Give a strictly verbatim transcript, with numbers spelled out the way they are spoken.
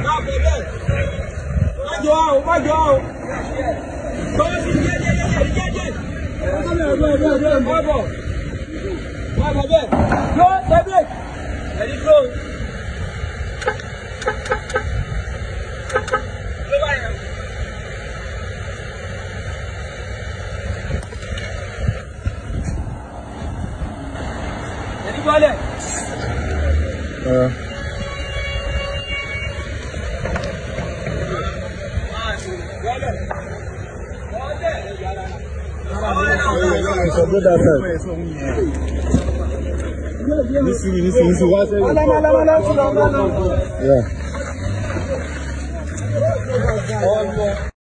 jọ o, má jọ o. Bọ́lá ti jẹ́ jẹ́ jẹ́ jẹ́ jẹ́. Bẹ́ẹ̀ bẹ́ẹ̀ bẹ́ẹ̀ bẹ́ẹ̀ má bọ̀. Má bọ̀ bẹ́ẹ̀. Yọ tẹ́bí. Ẹni tó. Ẹni bọ́lẹ̀. It's a good outside. Listen, listen, listen. What's it? Yeah.